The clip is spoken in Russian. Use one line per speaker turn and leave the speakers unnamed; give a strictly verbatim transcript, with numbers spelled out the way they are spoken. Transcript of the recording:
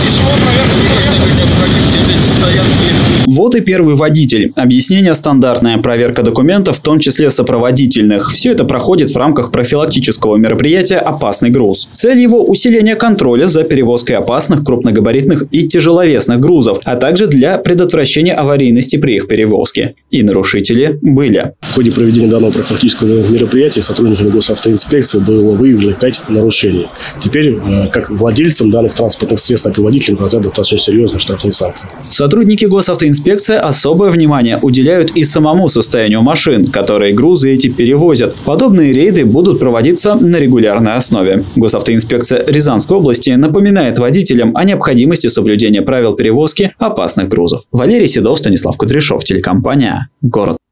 Вот и первый водитель. Объяснение стандартная. Проверка документов, в том числе сопроводительных. Все это проходит в рамках профилактического мероприятия «Опасный груз». Цель его – усиление контроля за перевозкой опасных, крупногабаритных и тяжеловесных грузов, а также для предотвращения аварийности при их перевозке. И нарушители были.
В ходе проведения данного профилактического мероприятия сотрудниками госавтоинспекции было выявлено пять нарушений. Теперь как владельцам данных транспортных средств, так и водителям грозят достаточно серьезные штрафные санкции.
Сотрудники госавтоинспекции особое внимание уделяют и самому состоянию машин, которые грузы эти перевозят. Подобные рейды будут проводиться на регулярной основе. Госавтоинспекция Рязанской области напоминает водителям о необходимости соблюдения правил перевозки опасных грузов. Валерий Седов, Станислав Кудряшов, телекомпания «Город».